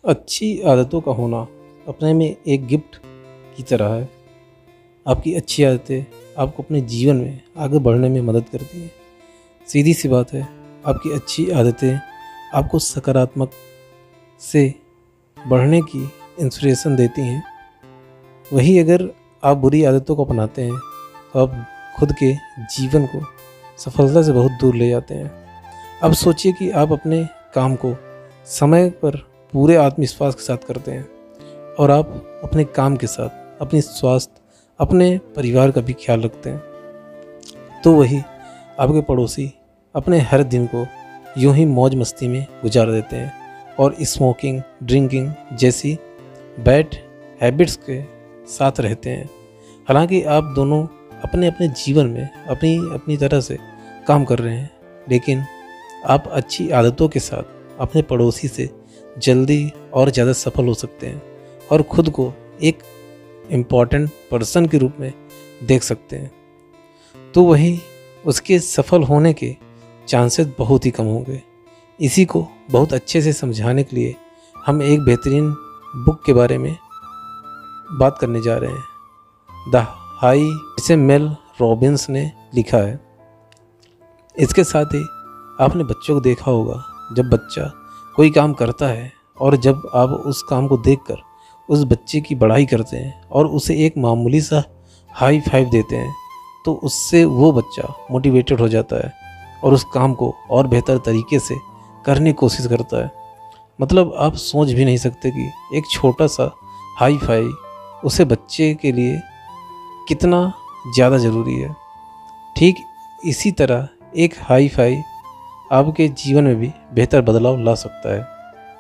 अच्छी आदतों का होना अपने में एक गिफ्ट की तरह है। आपकी अच्छी आदतें आपको अपने जीवन में आगे बढ़ने में मदद करती हैं। सीधी सी बात है, आपकी अच्छी आदतें आपको सकारात्मक से बढ़ने की इंस्पिरेशन देती हैं। वहीं अगर आप बुरी आदतों को अपनाते हैं तो आप खुद के जीवन को सफलता से बहुत दूर ले जाते हैं। अब सोचिए कि आप अपने काम को समय पर पूरे आत्मविश्वास के साथ करते हैं और आप अपने काम के साथ अपनी स्वास्थ्य, अपने परिवार का भी ख्याल रखते हैं। तो वही आपके पड़ोसी अपने हर दिन को यूं ही मौज मस्ती में गुजार देते हैं और स्मोकिंग, ड्रिंकिंग जैसी बैड हैबिट्स के साथ रहते हैं। हालांकि आप दोनों अपने अपने जीवन में अपनी अपनी तरह से काम कर रहे हैं, लेकिन आप अच्छी आदतों के साथ अपने पड़ोसी से जल्दी और ज़्यादा सफल हो सकते हैं और ख़ुद को एक इम्पॉर्टेंट पर्सन के रूप में देख सकते हैं। तो वही उसके सफल होने के चांसेस बहुत ही कम होंगे। इसी को बहुत अच्छे से समझाने के लिए हम एक बेहतरीन बुक के बारे में बात करने जा रहे हैं, द हाई, जिसे मेल रॉबिन्स ने लिखा है। इसके साथ ही आपने बच्चों को देखा होगा, जब बच्चा कोई काम करता है और जब आप उस काम को देखकर उस बच्चे की बड़ाई करते हैं और उसे एक मामूली सा हाई फाइव देते हैं, तो उससे वो बच्चा मोटिवेटेड हो जाता है और उस काम को और बेहतर तरीके से करने की कोशिश करता है। मतलब आप सोच भी नहीं सकते कि एक छोटा सा हाई फाइव उसे बच्चे के लिए कितना ज़्यादा ज़रूरी है। ठीक इसी तरह एक हाई फाइव आपके जीवन में भी बेहतर बदलाव ला सकता है।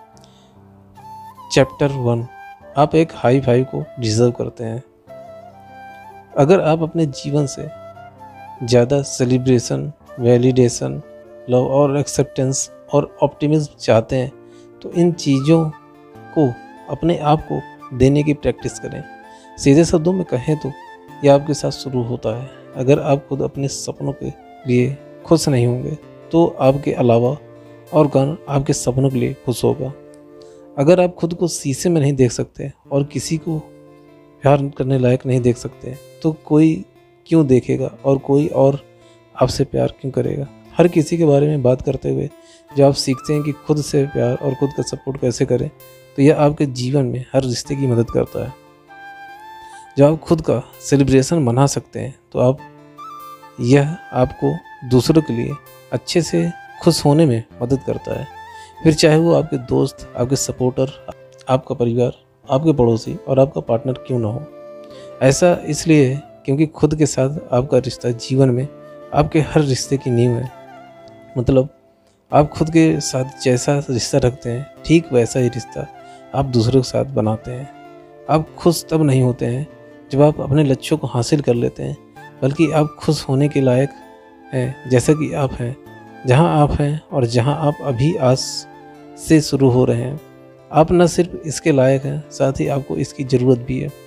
चैप्टर 1, आप एक हाई फाइव को डिज़र्व करते हैं। अगर आप अपने जीवन से ज़्यादा सेलिब्रेशन, वैलिडेशन, लव और एक्सेप्टेंस और ऑप्टिमिज्म चाहते हैं, तो इन चीज़ों को अपने आप को देने की प्रैक्टिस करें। सीधे शब्दों में कहें तो यह आपके साथ शुरू होता है। अगर आप खुद अपने सपनों के लिए खुश नहीं होंगे तो आपके अलावा और कौन आपके सपनों के लिए खुश होगा। अगर आप खुद को शीशे में नहीं देख सकते और किसी को प्यार करने लायक नहीं देख सकते, तो कोई क्यों देखेगा और कोई और आपसे प्यार क्यों करेगा। हर किसी के बारे में बात करते हुए जब आप सीखते हैं कि खुद से प्यार और खुद का सपोर्ट कैसे करें, तो यह आपके जीवन में हर रिश्ते की मदद करता है। जब आप खुद का सेलिब्रेशन मना सकते हैं तो यह आपको दूसरों के लिए अच्छे से खुश होने में मदद करता है। फिर चाहे वो आपके दोस्त, आपके सपोर्टर, आपका परिवार, आपके पड़ोसी और आपका पार्टनर क्यों ना हो। ऐसा इसलिए है क्योंकि खुद के साथ आपका रिश्ता जीवन में आपके हर रिश्ते की नींव है। मतलब आप खुद के साथ जैसा रिश्ता रखते हैं, ठीक वैसा ही रिश्ता आप दूसरों के साथ बनाते हैं। आप खुश तब नहीं होते हैं जब आप अपने लक्ष्यों को हासिल कर लेते हैं, बल्कि आप खुश होने के लायक हैं जैसा कि आप हैं, जहां आप हैं और जहां आप अभी आज से शुरू हो रहे हैं। आप न सिर्फ इसके लायक हैं, साथ ही आपको इसकी ज़रूरत भी है।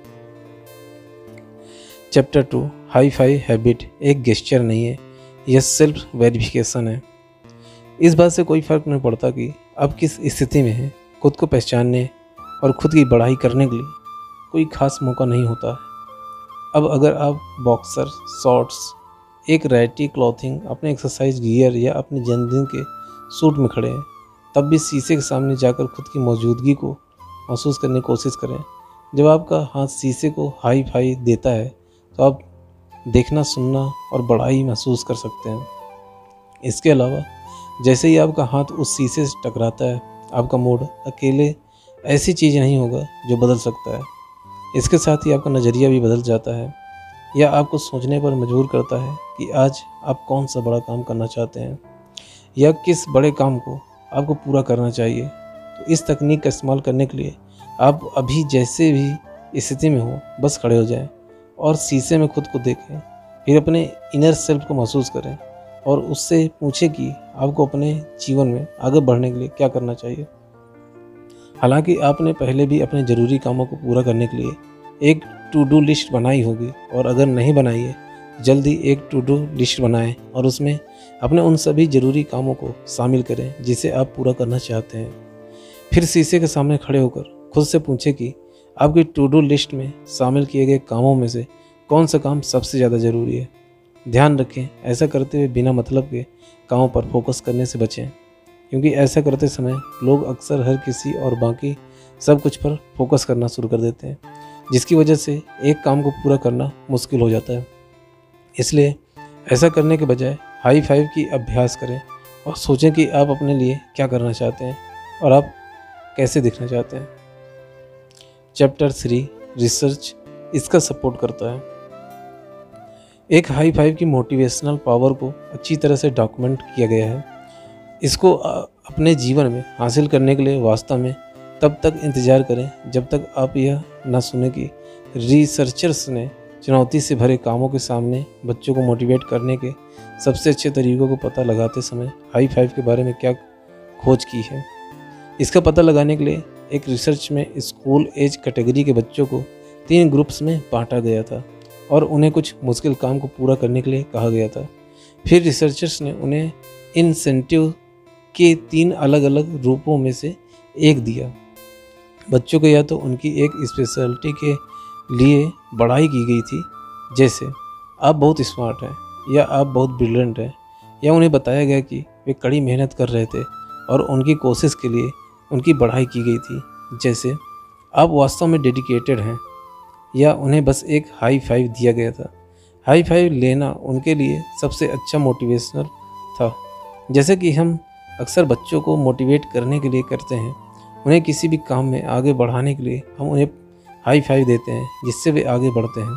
चैप्टर 2, हाई फाइव हैबिट एक गेस्चर नहीं है, यह सेल्फ वेरिफिकेशन है। इस बात से कोई फ़र्क नहीं पड़ता कि आप किस स्थिति में हैं, खुद को पहचानने और खुद की बढ़ाई करने के लिए कोई ख़ास मौका नहीं होता है। अब अगर आप बॉक्सर, शॉर्ट्स, एक रैटी क्लॉथिंग, अपने एक्सरसाइज गियर या अपने जन्मदिन के सूट में खड़े हैं, तब भी शीशे के सामने जाकर खुद की मौजूदगी को महसूस करने की कोशिश करें। जब आपका हाथ शीशे को हाई फाई देता है तो आप देखना, सुनना और बढ़ाई महसूस कर सकते हैं। इसके अलावा जैसे ही आपका हाथ उस शीशे से टकराता है, आपका मूड अकेले ऐसी चीज़ नहीं होगा जो बदल सकता है। इसके साथ ही आपका नज़रिया भी बदल जाता है या आपको सोचने पर मजबूर करता है कि आज आप कौन सा बड़ा काम करना चाहते हैं या किस बड़े काम को आपको पूरा करना चाहिए। तो इस तकनीक का इस्तेमाल करने के लिए आप अभी जैसे भी स्थिति में हो, बस खड़े हो जाएं और शीशे में खुद को देखें। फिर अपने इनर सेल्फ को महसूस करें और उससे पूछें कि आपको अपने जीवन में आगे बढ़ने के लिए क्या करना चाहिए। हालांकि आपने पहले भी अपने ज़रूरी कामों को पूरा करने के लिए एक टू डू लिस्ट बनाई होगी, और अगर नहीं बनाई है, जल्दी एक टू डू लिस्ट बनाएं और उसमें अपने उन सभी ज़रूरी कामों को शामिल करें जिसे आप पूरा करना चाहते हैं। फिर शीशे के सामने खड़े होकर खुद से पूछें कि आपकी टू डू लिस्ट में शामिल किए गए कामों में से कौन सा काम सबसे ज़्यादा ज़रूरी है। ध्यान रखें, ऐसा करते हुए बिना मतलब के कामों पर फोकस करने से बचें, क्योंकि ऐसा करते समय लोग अक्सर हर किसी और बाकी सब कुछ पर फोकस करना शुरू कर देते हैं, जिसकी वजह से एक काम को पूरा करना मुश्किल हो जाता है। इसलिए ऐसा करने के बजाय हाई फाइव की अभ्यास करें और सोचें कि आप अपने लिए क्या करना चाहते हैं और आप कैसे दिखना चाहते हैं। चैप्टर 3 रिसर्च इसका सपोर्ट करता है। एक हाई फाइव की मोटिवेशनल पावर को अच्छी तरह से डॉक्यूमेंट किया गया है। इसको अपने जीवन में हासिल करने के लिए वास्तव में तब तक इंतज़ार करें जब तक आप यह न सुने कि रिसर्चर्स ने चुनौती से भरे कामों के सामने बच्चों को मोटिवेट करने के सबसे अच्छे तरीकों को पता लगाते समय हाई फाइव के बारे में क्या खोज की है। इसका पता लगाने के लिए एक रिसर्च में स्कूल एज कैटेगरी के बच्चों को 3 ग्रुप्स में बांटा गया था और उन्हें कुछ मुश्किल काम को पूरा करने के लिए कहा गया था। फिर रिसर्चर्स ने उन्हें इंसेंटिव के 3 अलग अलग रूपों में से एक दिया। बच्चों को या तो उनकी एक स्पेशलिटी के लिए बढ़ाई की गई थी, जैसे आप बहुत स्मार्ट हैं या आप बहुत ब्रिलियंट हैं, या उन्हें बताया गया कि वे कड़ी मेहनत कर रहे थे और उनकी कोशिश के लिए उनकी बढ़ाई की गई थी, जैसे आप वास्तव में डेडिकेटेड हैं, या उन्हें बस एक हाई फाइव दिया गया था। हाई फाइव लेना उनके लिए सबसे अच्छा मोटिवेशनल था। जैसे कि हम अक्सर बच्चों को मोटिवेट करने के लिए करते हैं, उन्हें किसी भी काम में आगे बढ़ाने के लिए हम उन्हें हाई फाइव देते हैं, जिससे वे आगे बढ़ते हैं।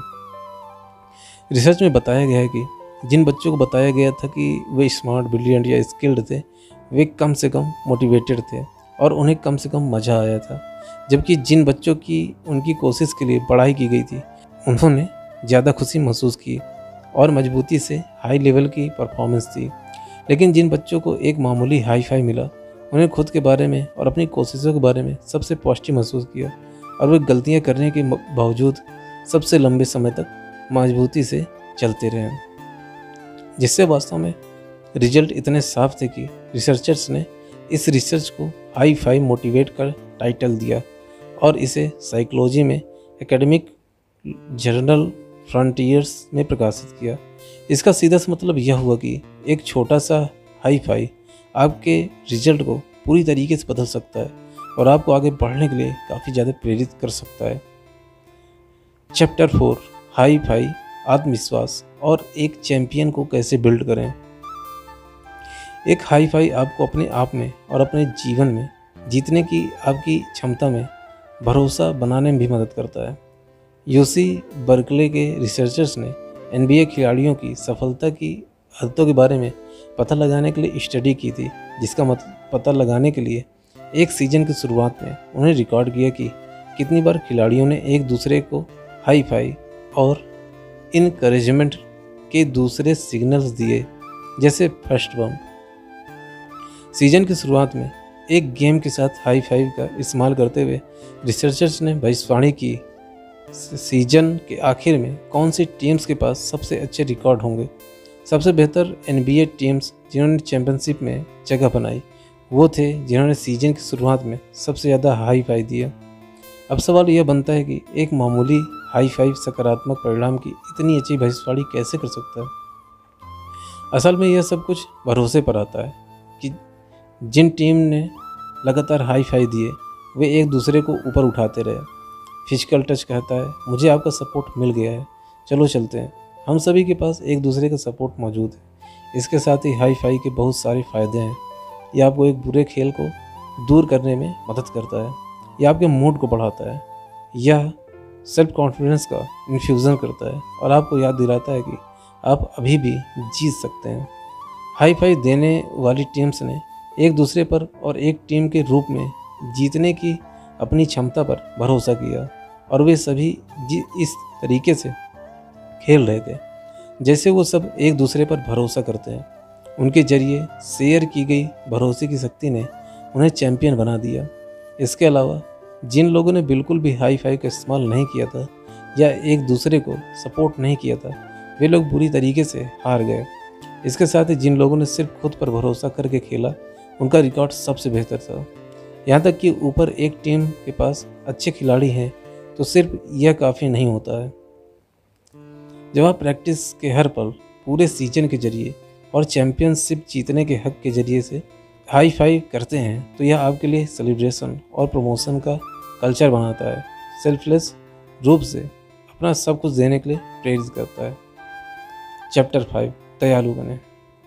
रिसर्च में बताया गया है कि जिन बच्चों को बताया गया था कि वे स्मार्ट, ब्रिलियंट या स्किल्ड थे, वे कम से कम मोटिवेटेड थे और उन्हें कम से कम मज़ा आया था, जबकि जिन बच्चों की उनकी कोशिश के लिए बढ़ाई की गई थी, उन्होंने ज़्यादा खुशी महसूस की और मजबूती से हाई लेवल की परफॉर्मेंस थी। लेकिन जिन बच्चों को एक मामूली हाई फाइव मिला, उन्हें खुद के बारे में और अपनी कोशिशों के बारे में सबसे पॉजिटिव महसूस किया और वे गलतियां करने के बावजूद सबसे लंबे समय तक मजबूती से चलते रहे, जिससे वास्तव में रिजल्ट इतने साफ थे कि रिसर्चर्स ने इस रिसर्च को हाई फाइव मोटिवेट कर टाइटल दिया और इसे साइकोलॉजी में एकेडमिक जर्नल फ्रंटियर्स में प्रकाशित किया। इसका सीधा सा मतलब यह हुआ कि एक छोटा सा हाई फाइव आपके रिजल्ट को पूरी तरीके से बदल सकता है और आपको आगे बढ़ने के लिए काफ़ी ज़्यादा प्रेरित कर सकता है। चैप्टर 4 हाई फाइव आत्मविश्वास और एक चैंपियन को कैसे बिल्ड करें। एक हाई फाइव आपको अपने आप में और अपने जीवन में जीतने की आपकी क्षमता में भरोसा बनाने में भी मदद करता है। यूसी बर्कले के रिसर्चर्स ने NBA खिलाड़ियों की सफलता की आदतों के बारे में पता लगाने के लिए स्टडी की थी, जिसका मतलब पता लगाने के लिए एक सीजन की शुरुआत में उन्हें रिकॉर्ड किया कि कितनी बार खिलाड़ियों ने एक दूसरे को हाई फाइव और इनकरेजमेंट के दूसरे सिग्नल्स दिए, जैसे फर्स्ट बम। सीजन की शुरुआत में एक गेम के साथ हाई फाइव का इस्तेमाल करते हुए रिसर्चर्स ने भविष्यवाणी की सीजन के आखिर में कौन सी टीम्स के पास सबसे अच्छे रिकॉर्ड होंगे। सबसे बेहतर NBA टीम्स जिन्होंने चैंपियनशिप में जगह बनाई वो थे जिन्होंने सीजन की शुरुआत में सबसे ज़्यादा हाई फाइव दिया। अब सवाल यह बनता है कि एक मामूली हाई फाइव सकारात्मक परिणाम की इतनी अच्छी भविष्यवाणी कैसे कर सकता है। असल में यह सब कुछ भरोसे पर आता है कि जिन टीम ने लगातार हाई फाइव दिए वे एक दूसरे को ऊपर उठाते रहे। फिजिकल टच कहता है मुझे आपका सपोर्ट मिल गया है, चलो चलते हैं। हम सभी के पास एक दूसरे का सपोर्ट मौजूद है। इसके साथ ही हाई फाइव के बहुत सारे फ़ायदे हैं। यह आपको एक बुरे खेल को दूर करने में मदद करता है, यह आपके मूड को बढ़ाता है, यह सेल्फ कॉन्फिडेंस का इन्फ्यूज़न करता है और आपको याद दिलाता है कि आप अभी भी जीत सकते हैं। हाई फाइव देने वाली टीम्स ने एक दूसरे पर और एक टीम के रूप में जीतने की अपनी क्षमता पर भरोसा किया और वे सभी इस तरीके से खेल रहे थे जैसे वो सब एक दूसरे पर भरोसा करते हैं। उनके जरिए शेयर की गई भरोसे की शक्ति ने उन्हें चैंपियन बना दिया। इसके अलावा जिन लोगों ने बिल्कुल भी हाई फाइव का इस्तेमाल नहीं किया था या एक दूसरे को सपोर्ट नहीं किया था, वे लोग बुरी तरीके से हार गए। इसके साथ ही जिन लोगों ने सिर्फ खुद पर भरोसा करके खेला, उनका रिकॉर्ड सबसे बेहतर था। यहाँ तक कि ऊपर एक टीम के पास अच्छे खिलाड़ी हैं तो सिर्फ यह काफ़ी नहीं होता है। जब आप प्रैक्टिस के हर पल, पूरे सीजन के जरिए और चैंपियनशिप जीतने के हक के जरिए से हाई फाइव करते हैं तो यह आपके लिए सेलिब्रेशन और प्रमोशन का कल्चर बनाता है, सेल्फलेस रूप से अपना सब कुछ देने के लिए प्रेरित करता है। चैप्टर 5, दयालु बने।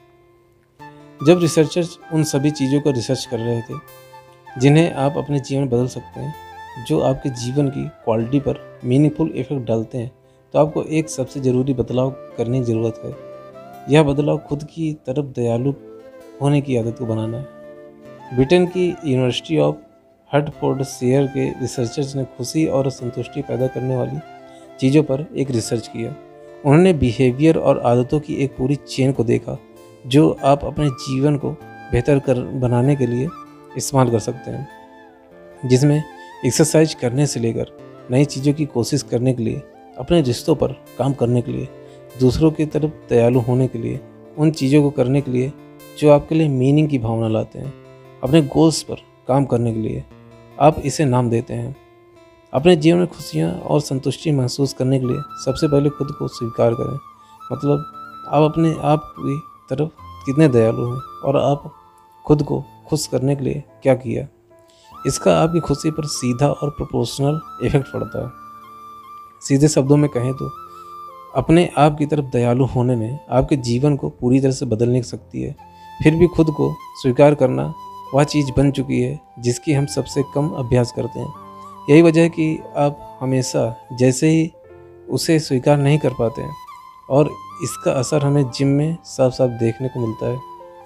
जब रिसर्चर्स उन सभी चीज़ों का रिसर्च कर रहे थे जिन्हें आप अपने जीवन में बदल सकते हैं, जो आपके जीवन की क्वालिटी पर मीनिंगफुल इफेक्ट डालते हैं, तो आपको एक सबसे ज़रूरी बदलाव करने की ज़रूरत है। यह बदलाव खुद की तरफ दयालु होने की आदत को बनाना है। ब्रिटेन की यूनिवर्सिटी ऑफ हर्टफोर्डशायर के रिसर्चर्स ने खुशी और संतुष्टि पैदा करने वाली चीज़ों पर एक रिसर्च किया। उन्होंने बिहेवियर और आदतों की एक पूरी चेन को देखा जो आप अपने जीवन को बेहतर बनाने के लिए इस्तेमाल कर सकते हैं, जिसमें एक्सरसाइज करने से लेकर नई चीज़ों की कोशिश करने के लिए, अपने रिश्तों पर काम करने के लिए, दूसरों की तरफ दयालु होने के लिए, उन चीज़ों को करने के लिए जो आपके लिए मीनिंग की भावना लाते हैं, अपने गोल्स पर काम करने के लिए आप इसे नाम देते हैं। अपने जीवन में खुशियाँ और संतुष्टि महसूस करने के लिए सबसे पहले खुद को स्वीकार करें, मतलब आप अपने आप की तरफ कितने दयालु हैं और आप खुद को खुश करने के लिए क्या किया। इसका आपकी खुशी पर सीधा और प्रोपोर्शनल इफेक्ट पड़ता है। सीधे शब्दों में कहें तो अपने आप की तरफ दयालु होने में आपके जीवन को पूरी तरह से बदलने की शक्ति है। फिर भी खुद को स्वीकार करना वह चीज़ बन चुकी है जिसकी हम सबसे कम अभ्यास करते हैं। यही वजह है कि आप हमेशा जैसे ही उसे स्वीकार नहीं कर पाते हैं और इसका असर हमें जिम में साफ साफ देखने को मिलता है।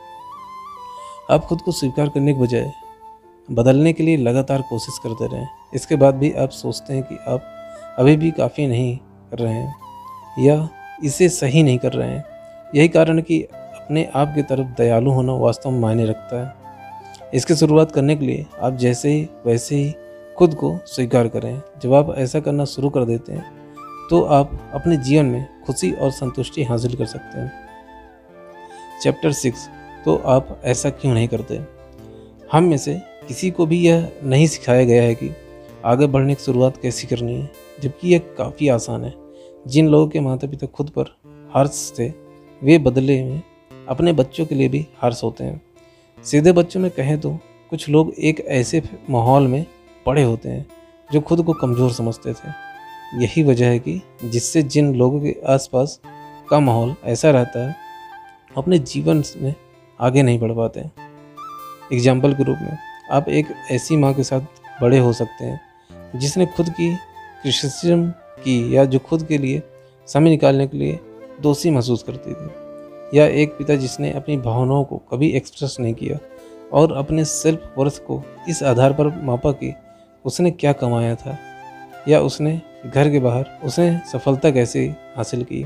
आप खुद को स्वीकार करने के बजाय बदलने के लिए लगातार कोशिश करते रहें। इसके बाद भी आप सोचते हैं कि आप अभी भी काफ़ी नहीं कर रहे हैं या इसे सही नहीं कर रहे हैं। यही कारण है कि अपने आप की तरफ दयालु होना वास्तव में मायने रखता है। इसकी शुरुआत करने के लिए आप जैसे ही वैसे ही खुद को स्वीकार करें। जब आप ऐसा करना शुरू कर देते हैं तो आप अपने जीवन में खुशी और संतुष्टि हासिल कर सकते हैं। चैप्टर 6, तो आप ऐसा क्यों नहीं करते। हम में से किसी को भी यह नहीं सिखाया गया है कि आगे बढ़ने की शुरुआत कैसी करनी है, जबकि यह काफ़ी आसान है। जिन लोगों के माता पिता खुद पर हार्श थे, वे बदले में अपने बच्चों के लिए भी हार्श होते हैं। सीधे बच्चों में कहें तो कुछ लोग एक ऐसे माहौल में बड़े होते हैं जो खुद को कमज़ोर समझते थे। यही वजह है कि जिससे जिन लोगों के आसपास का माहौल ऐसा रहता है, अपने जीवन में आगे नहीं बढ़ पाते। एग्जाम्पल के रूप में आप एक ऐसी माँ के साथ बड़े हो सकते हैं जिसने खुद की क्रिटिसिज्म की या जो खुद के लिए समय निकालने के लिए दोषी महसूस करती थी, या एक पिता जिसने अपनी भावनाओं को कभी एक्सप्रेस नहीं किया और अपने सेल्फ वर्थ को इस आधार पर मापा कि उसने क्या कमाया था या उसने घर के बाहर उसने सफलता कैसे हासिल की।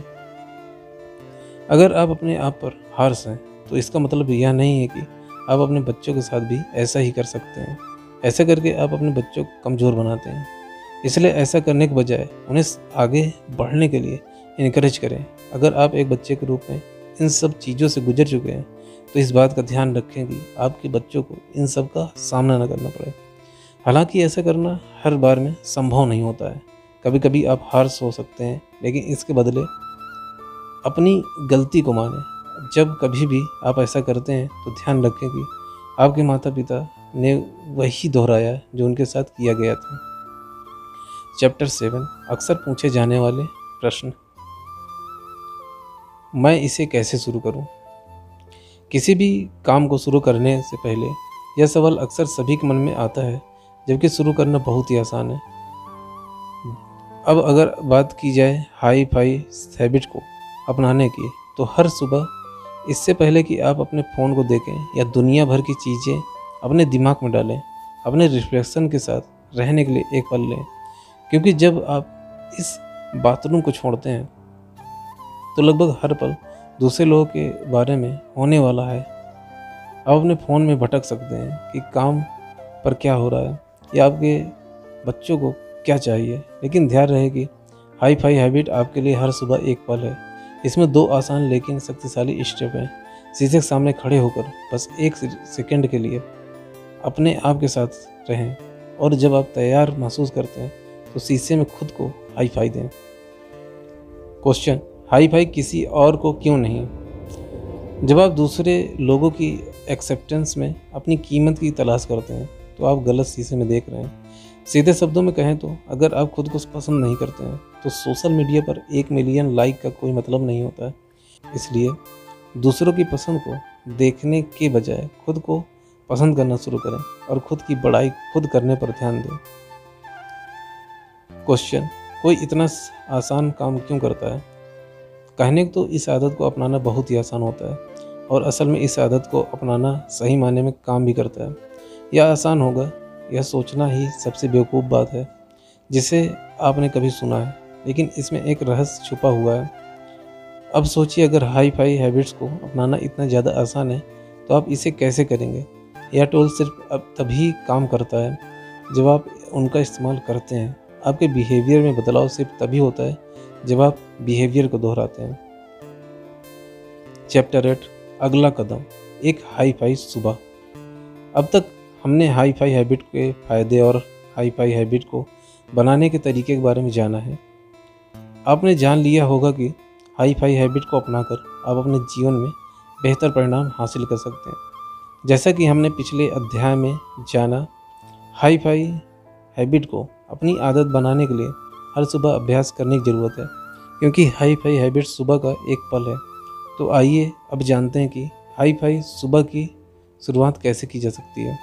अगर आप अपने आप पर हार्श हैं तो इसका मतलब यह नहीं है कि आप अपने बच्चों के साथ भी ऐसा ही कर सकते हैं। ऐसा करके आप अपने बच्चों को कमज़ोर बनाते हैं। इसलिए ऐसा करने के बजाय उन्हें आगे बढ़ने के लिए इनकरेज करें। अगर आप एक बच्चे के रूप में इन सब चीज़ों से गुजर चुके हैं तो इस बात का ध्यान रखें कि आपके बच्चों को इन सब का सामना न करना पड़े। हालांकि ऐसा करना हर बार में संभव नहीं होता है। कभी कभी आप हार्श हो सकते हैं, लेकिन इसके बदले अपनी गलती को मानें। जब कभी भी आप ऐसा करते हैं तो ध्यान रखें कि आपके माता पिता ने वही दोहराया जो उनके साथ किया गया था। चैप्टर 7, अक्सर पूछे जाने वाले प्रश्न। मैं इसे कैसे शुरू करूं? किसी भी काम को शुरू करने से पहले यह सवाल अक्सर सभी के मन में आता है, जबकि शुरू करना बहुत ही आसान है। अब अगर बात की जाए हाई फाई हैबिट को अपनाने की, तो हर सुबह इससे पहले कि आप अपने फ़ोन को देखें या दुनिया भर की चीज़ें अपने दिमाग में डालें, अपने रिफ्लेक्शन के साथ रहने के लिए एक पल लें। क्योंकि जब आप इस बाथरूम को छोड़ते हैं तो लगभग हर पल दूसरे लोगों के बारे में होने वाला है। आप अपने फ़ोन में भटक सकते हैं कि काम पर क्या हो रहा है या आपके बच्चों को क्या चाहिए, लेकिन ध्यान रहे कि हाई फाई हैबिट आपके लिए हर सुबह एक पल है। इसमें 2 आसान लेकिन शक्तिशाली स्टेप हैं। शीशे के सामने खड़े होकर बस 1 सेकंड के लिए अपने आप के साथ रहें और जब आप तैयार महसूस करते हैं तो शीशे में खुद को हाई फाई दें। क्वेश्चन, हाई फाई किसी और को क्यों नहीं? जब आप दूसरे लोगों की एक्सेप्टेंस में अपनी कीमत की तलाश करते हैं तो आप गलत शीशे में देख रहे हैं। सीधे शब्दों में कहें तो अगर आप खुद को पसंद नहीं करते हैं तो सोशल मीडिया पर 1 मिलियन लाइक का कोई मतलब नहीं होता है। इसलिए दूसरों की पसंद को देखने के बजाय खुद को पसंद करना शुरू करें और खुद की बड़ाई खुद करने पर ध्यान दें। क्वेश्चन, कोई इतना आसान काम क्यों करता है? कहने तो इस आदत को अपनाना बहुत ही आसान होता है और असल में इस आदत को अपनाना सही मायने में काम भी करता है। यह आसान होगा, यह सोचना ही सबसे बेवकूफ़ बात है जिसे आपने कभी सुना है, लेकिन इसमें एक रहस्य छुपा हुआ है। अब सोचिए, अगर हाई फाई हैबिट्स को अपनाना इतना ज़्यादा आसान है तो आप इसे कैसे करेंगे? यह टूल सिर्फ अब तभी काम करता है जब आप उनका इस्तेमाल करते हैं। आपके बिहेवियर में बदलाव सिर्फ तभी होता है जब आप बिहेवियर को दोहराते हैं। चैप्टर 8, अगला कदम, एक हाई फाई सुबह। अब तक हमने हाई फाई हैबिट के फ़ायदे और हाई फाई हैबिट को बनाने के तरीके के बारे में जाना है। आपने जान लिया होगा कि हाई फाई हैबिट को अपनाकर आप अपने जीवन में बेहतर परिणाम हासिल कर सकते हैं। जैसा कि हमने पिछले अध्याय में जाना, हाई फाई हैबिट को अपनी आदत बनाने के लिए हर सुबह अभ्यास करने की ज़रूरत है, क्योंकि हाई फाई हैबिट सुबह का एक पल है। तो आइए अब जानते हैं कि हाई फाई सुबह की शुरुआत कैसे की जा सकती है।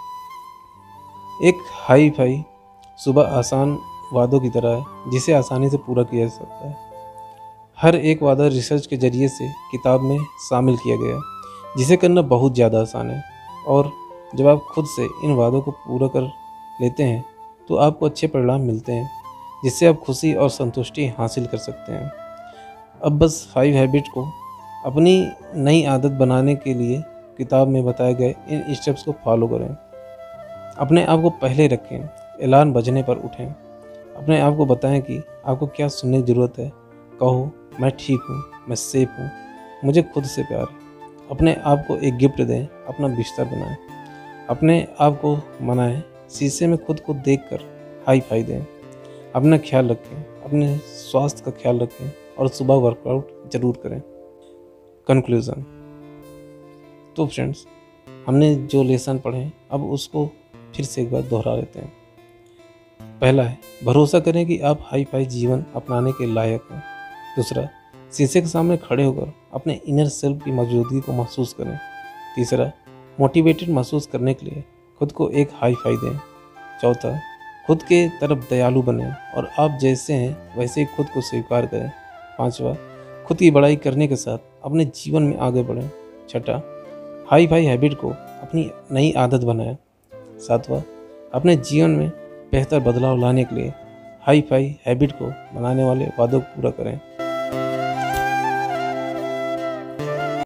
एक हाई फाई सुबह आसान वादों की तरह है जिसे आसानी से पूरा किया जा सकता है। हर एक वादा रिसर्च के ज़रिए से किताब में शामिल किया गया है, जिसे करना बहुत ज़्यादा आसान है। और जब आप खुद से इन वादों को पूरा कर लेते हैं तो आपको अच्छे परिणाम मिलते हैं, जिससे आप खुशी और संतुष्टि हासिल कर सकते हैं। अब बस 5 हैबिट को अपनी नई आदत बनाने के लिए किताब में बताए गए इन स्टेप्स को फॉलो करें। अपने आप को पहले रखें, अलार्म बजने पर उठें। अपने आप को बताएं कि आपको क्या सुनने की ज़रूरत है। कहो, मैं ठीक हूँ, मैं सेफ हूँ, मुझे खुद से प्यार है। अपने आप को एक गिफ्ट दें, अपना बिस्तर बनाएं। अपने आप को मनाएं, शीशे में खुद को देखकर हाई फाई दें। अपना ख्याल रखें, अपने स्वास्थ्य का ख्याल रखें और सुबह वर्कआउट ज़रूर करें। कंक्लूज़न। तो फ्रेंड्स, हमने जो लेसन पढ़े अब उसको फिर से एक बार दोहरा लेते हैं। पहला है, भरोसा करें कि आप हाई फाई जीवन अपनाने के लायक हैं। दूसरा, शीशे के सामने खड़े होकर अपने इनर सेल्फ की मौजूदगी को महसूस करें। तीसरा, मोटिवेटेड महसूस करने के लिए खुद को एक हाई फाई दें। चौथा, खुद के तरफ दयालु बनें और आप जैसे हैं वैसे ही खुद को स्वीकार करें। पांचवा, खुद की बड़ाई करने के साथ अपने जीवन में आगे बढ़ें। छठा, हाई फाई हैबिट को अपनी नई आदत बनाएं। सातवां, अपने जीवन में बेहतर बदलाव लाने के लिए हाई फाई हैबिट को बनाने वाले वादों को पूरा करें।